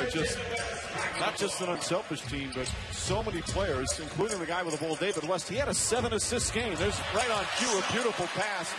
just not just an unselfish team, but so many players, including the guy with the ball, David West. He had a 7-assist game. There's right on cue, a beautiful pass.